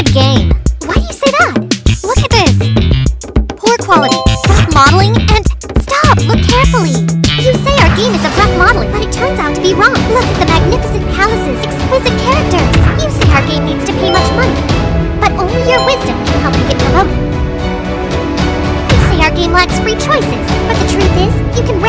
bad game. Why do you say that? Look at this. Poor quality, rough modeling, and... Stop! Look carefully. You say our game is a rough modeling, but it turns out to be wrong. Look at the magnificent palaces, exquisite characters. You say our game needs to pay much money, but only your wisdom can help you get promoted. You say our game lacks free choices, but the truth is, you can